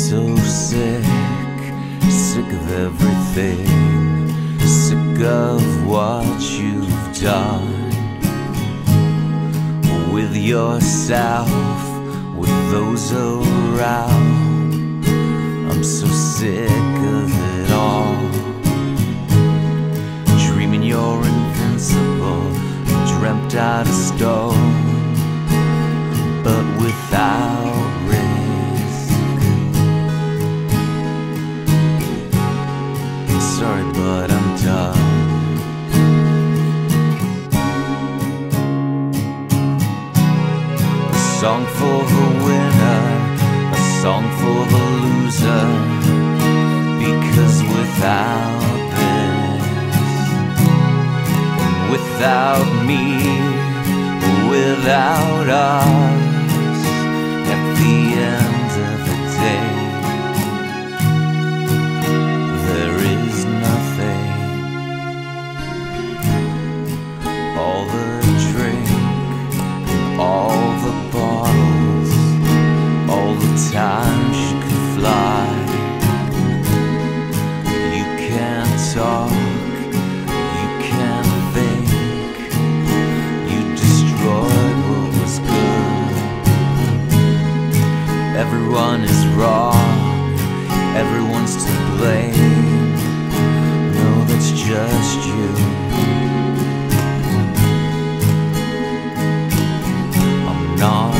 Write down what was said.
so sick, sick of everything, sick of what you've done with yourself, with those around. I'm so sick of it all. Dreaming you're invincible, dreamt out of stone, but without risk. Sorry, but I'm done. A song for the winner, a song for the loser, because without this, without me, without us, at the end of the day, there is nothing. All the drink, all the bottles, all the time she could fly. You can't talk, you can't think, you destroyed what was good. Everyone is wrong, everyone's to blame. No, that's just you. I'm not